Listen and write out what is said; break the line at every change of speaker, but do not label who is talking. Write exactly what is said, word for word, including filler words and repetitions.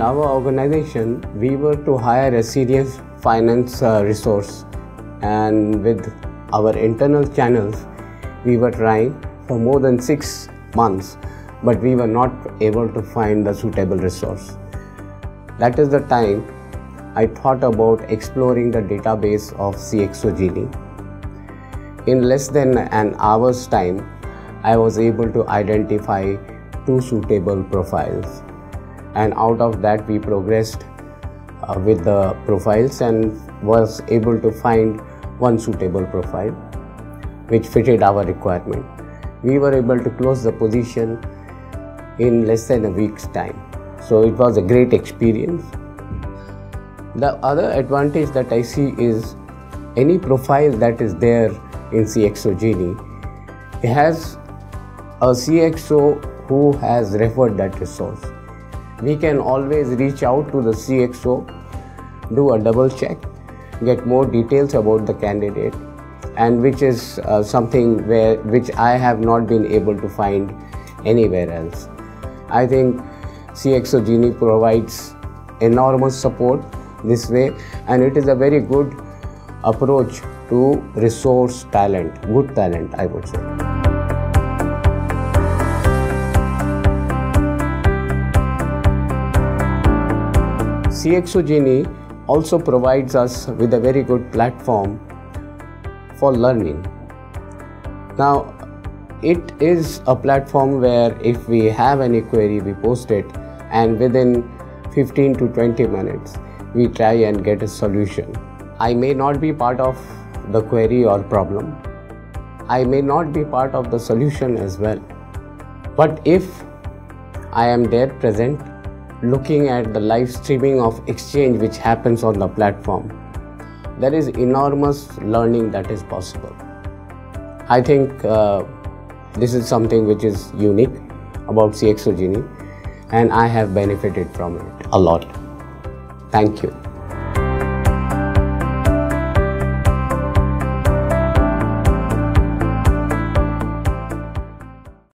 our organization, we were to hire a serious finance uh, resource, and with our internal channels, we were trying for more than six months, but we were not able to find the suitable resource. That is the time I thought about exploring the database of CXOgenie. In less than an hour's time, I was able to identify two suitable profiles, and out of that we progressed uh, with the profiles and was able to find one suitable profile which fitted our requirement. We were able to close the position in less than a week's time. So it was a great experience. The other advantage that I see is any profile that is there in CXOgenie, it has a C X O who has referred that resource. We can always reach out to the C X O, do a double check, get more details about the candidate, and which is uh, something where which I have not been able to find anywhere else. I think CXOgenie provides enormous support this way, and it is a very good approach to resource talent, good talent, I would say. CXOgenie also provides us with a very good platform for learning. Now, it is a platform where if we have any query, we post it, and within fifteen to twenty minutes, we try and get a solution. I may not be part of the query or problem. I may not be part of the solution as well. But if I am there present, looking at the live streaming of exchange which happens on the platform, there is enormous learning that is possible. I think uh, this is something which is unique about CXOgenie, and I have benefited from it a lot. Thank you.